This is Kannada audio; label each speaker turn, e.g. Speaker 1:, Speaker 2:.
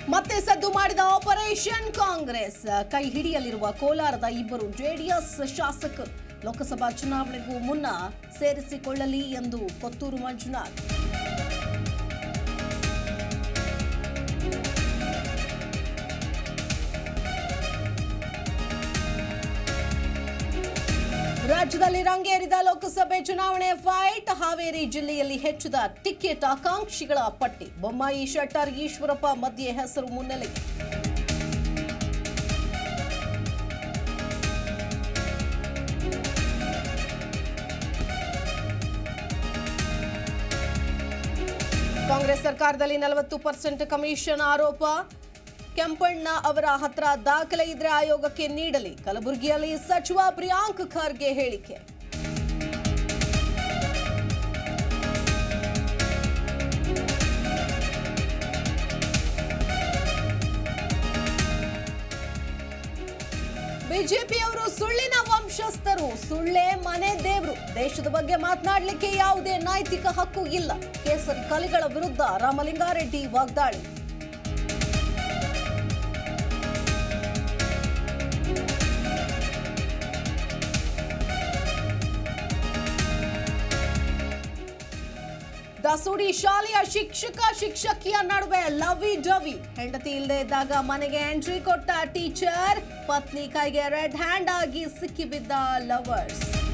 Speaker 1: ಮತ್ತೆ ಸದ್ದು ಮಾಡಿದ ಆಪರೇಷನ್ ಕಾಂಗ್ರೆಸ್. ಕೈ ಹಿಡಿಯಲಿರುವ ಕೋಲಾರದ ಇಬ್ಬರು ಜೆಡಿಎಸ್ ಶಾಸಕರು ಲೋಕಸಭಾ ಚುನಾವಣೆಗೂ ಮುನ್ನ ಸೇರಿಸಿಕೊಳ್ಳಲಿ ಎಂದು ಕೊತ್ತೂರು ಮಂಜುನಾಥ್. ರಾಜ್ಯದಲ್ಲಿ ರಂಗೇರಿದ ಲೋಕಸಭೆ ಚುನಾವಣೆ ಫೈಟ್. ಹಾವೇರಿ ಜಿಲ್ಲೆಯಲ್ಲಿ ಹೆಚ್ಚಿದ ಟಿಕೆಟ್ ಆಕಾಂಕ್ಷಿಗಳ ಪಟ್ಟಿ. ಬೊಮ್ಮಾಯಿ, ಶೆಟ್ಟರ್, ಈಶ್ವರಪ್ಪ ಮಧ್ಯೆ ಹೆಸರು ಮುನ್ನೆಲೆಗೆ. ಕಾಂಗ್ರೆಸ್ ಸರ್ಕಾರದಲ್ಲಿ 40% ಕಮಿಷನ್ ಆರೋಪ. ಕೆಂಪಣ್ಣ ಅವರ ಹತ್ರ ದಾಖಲೆ ಇದ್ರೆ ಆಯೋಗಕ್ಕೆ ನೀಡಲಿ. ಕಲಬುರಗಿಯಲ್ಲಿ ಸಚಿವ ಪ್ರಿಯಾಂಕ್ ಖರ್ಗೆ ಹೇಳಿಕೆ. ಬಿಜೆಪಿಯವರು ಸುಳ್ಳಿನ ವಂಶಸ್ಥರು, ಸುಳ್ಳೇ ಮನೆ ದೇವರು. ದೇಶದ ಬಗ್ಗೆ ಮಾತನಾಡಲಿಕ್ಕೆ ಯಾವುದೇ ನೈತಿಕ ಹಕ್ಕು ಇಲ್ಲ. ಕೇಸರಿ ಕಲಿಗಳ ವಿರುದ್ಧ ರಾಮಲಿಂಗಾರೆಡ್ಡಿ ವಾಗ್ದಾಳಿ. ದಾಸೋಡಿ ಶಾಲೆಯ ಶಿಕ್ಷಕಿಯ ನಡುವೆ ಲವಿ ಡವಿ. ಹೆಂಡತಿ ಇಲ್ಲದೆ ಇದ್ದಾಗ ಮನೆಗೆ ಎಂಟ್ರಿ ಕೊಟ್ಟ ಟೀಚರ್. ಪತ್ನಿ ಕೈಗೆ ರೆಡ್ ಹ್ಯಾಂಡ್ ಆಗಿ ಸಿಕ್ಕಿಬಿದ್ದ ಲವರ್ಸ್.